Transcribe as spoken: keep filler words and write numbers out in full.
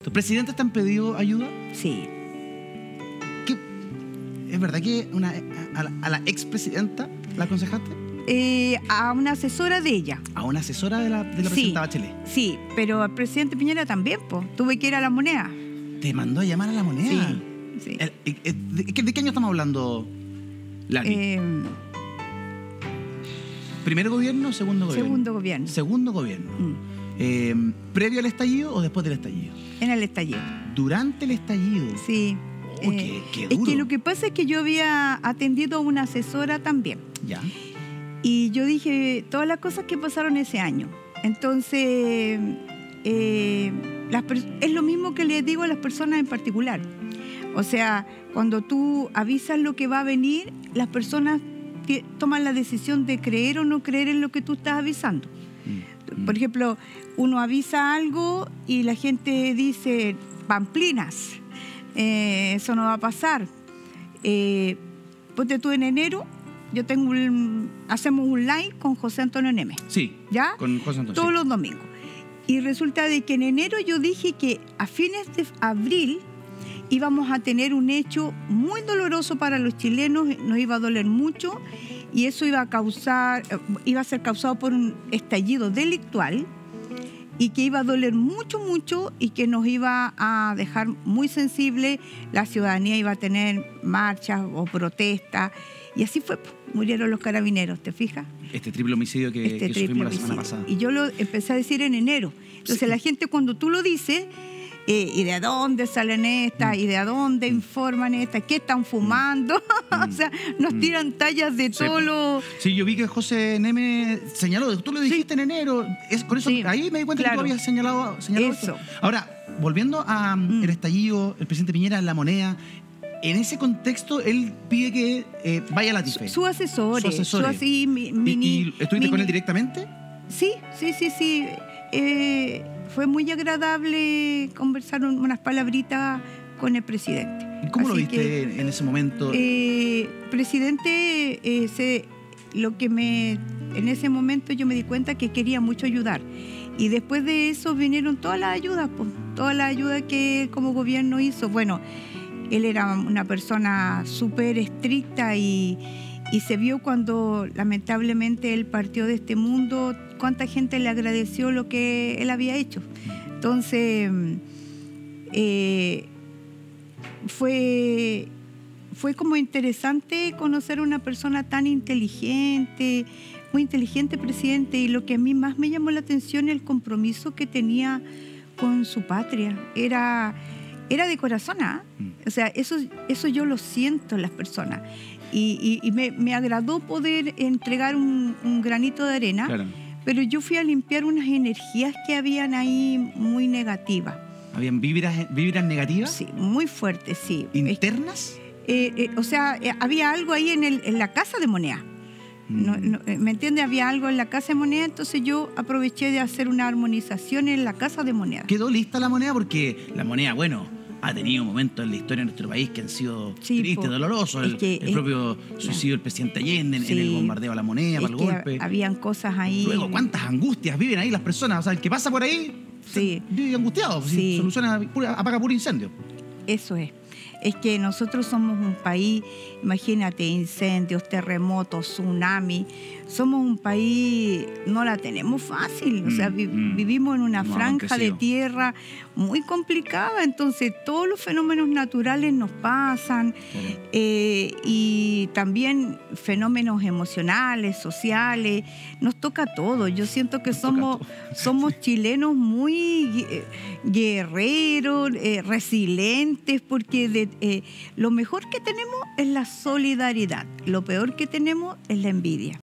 ¿Tus presidentes te han pedido ayuda? Sí. ¿Qué? ¿Es verdad que una, a, la, a la expresidenta la aconsejaste? Eh, a una asesora de ella. ¿A una asesora de la, de la Sí, presidenta Bachelet? Sí, pero al presidente Piñera también, pues. Tuve que ir a La Moneda. ¿Te mandó a llamar a La Moneda? Sí, sí. El- el- el- ¿De, qué- de qué año estamos hablando, Lali? Eh, ¿Primer gobierno o segundo gobierno? segundo gobierno. Segundo gobierno. Mm, Eh, ¿Previo al estallido o después del estallido? en el estallido. Durante el estallido. Sí. Oh, Eh, qué- qué es duro. que lo que pasa es que yo había atendido a una asesora también. Ya. Y yo dije todas las cosas que pasaron ese año. Entonces, eh, las pers- es lo mismo que les digo a las personas en particular. O sea, cuando tú avisas lo que va a venir, las personas ti- toman la decisión de creer o no creer en lo que tú estás avisando. Mm. Por ejemplo, uno avisa algo y la gente dice, pamplinas, eh, eso no va a pasar. Eh, ponte tú en enero, yo tengo un, hacemos un live con José Antonio Neme, Sí. ¿ya? Con José Antonio. Todos sí. los domingos. Y resulta de que en enero yo dije que a fines de abril íbamos a tener un hecho muy doloroso para los chilenos, nos iba a doler mucho y eso iba a causar, eh, iba a ser causado por un estallido delictual y que iba a doler mucho, mucho y que nos iba a dejar muy sensible, la ciudadanía iba a tener marchas o protestas y así fue, murieron los carabineros, ¿te fijas? Este triple homicidio que, Este que triple sufrimos la semana homicidio. pasada. Y yo lo empecé a decir en enero. Entonces Sí. la gente cuando tú lo dices, eh, ¿y de dónde salen estas? Mm. ¿Y de dónde informan estas? ¿Qué están fumando? o sea, nos Mm. tiran tallas de Sí, todo pues. lo... Sí, yo vi que José Neme señaló, tú lo dijiste en enero, es, con eso, Sí, ahí me di cuenta claro. que tú habías señalado, señalado Eso. esto. Ahora, volviendo a Mm. el estallido, el presidente Piñera en La Moneda, en ese contexto él pide que eh, vaya a la TIFE. Su asesor, Su asesor. así, mi- ¿Y, mini... y estuviste mini- con él directamente? Sí, sí, sí, sí. Eh, fue muy agradable conversar un- unas palabritas con el presidente. ¿Y ¿Cómo lo Así viste que, en ese momento? Eh, presidente, eh, se, lo que me, en ese momento yo me di cuenta que quería mucho ayudar. Y después de eso vinieron todas las ayudas, pues, todas las ayudas que él como gobierno hizo. Bueno, él era una persona súper estricta y, y se vio cuando lamentablemente él partió de este mundo, cuánta gente le agradeció lo que él había hecho. Entonces, eh, fue, fue como interesante conocer a una persona tan inteligente, muy inteligente presidente, y lo que a mí más me llamó la atención es el compromiso que tenía con su patria. Era, era de corazón, ¿ah? O sea, eso, eso yo lo siento en las personas. Y, y, y me, me agradó poder entregar un, un granito de arena, Claro. pero yo fui a limpiar unas energías que habían ahí muy negativas. ¿Habían vibras, vibras negativas? Sí, muy fuertes, sí. ¿Internas? Eh, eh, o sea, eh, había algo ahí en, el, en la casa de Moneda. No, no, eh, ¿me entiende? Había algo en la casa de Moneda, entonces yo aproveché de hacer una armonización en la casa de Moneda. ¿Quedó lista la moneda? Porque la moneda, bueno, ha tenido momentos en la historia de nuestro país que han sido Sí, tristes, po. dolorosos. Es El, que el es- propio suicidio del presidente Allende en, en Sí. el bombardeo a la moneda, Es para el que golpe. habían cosas ahí. Luego, ¿cuántas angustias viven ahí las personas? O sea, el que pasa por ahí Sí. vive angustiado. Si Sí. soluciona, pura- apaga puro incendio. Eso es. Es que nosotros somos un país, imagínate, incendios, terremotos, tsunami. Somos un país, no la tenemos fácil. O sea, vi- Mm, vivimos en una no, franja de crecido. tierra muy complicada. Entonces, todos los fenómenos naturales nos pasan. Eh, y también fenómenos emocionales, sociales, nos toca todo. Yo siento que Nos toca somos, todo. somos chilenos muy eh, guerreros, eh, resilientes, porque de, eh, lo mejor que tenemos es la solidaridad, lo peor que tenemos es la envidia.